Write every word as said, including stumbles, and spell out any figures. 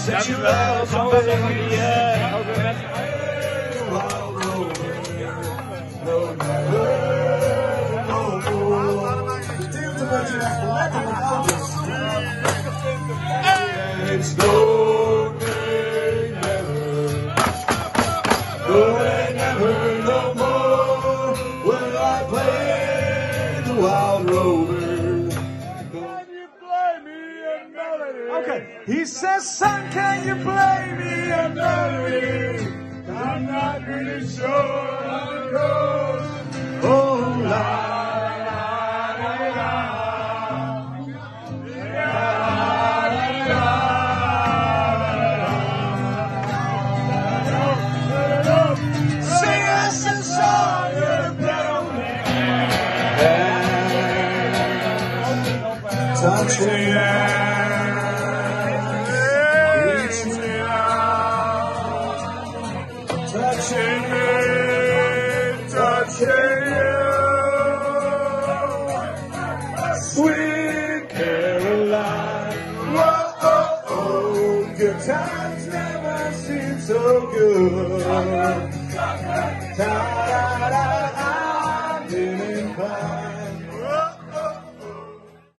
Dankjewel, Thomas en jullie uh, ook weer met. It's no day never, no day never no more will I play the wild rover. Can you play me a melody? Okay, he says, son, can you play me a melody? I'm not really sure how it goes. Oh, la. Touch me out, reach me out, touching me, touching you, sweet Caroline. Whoa, oh, oh, good times never seem so good. Ta-da-da.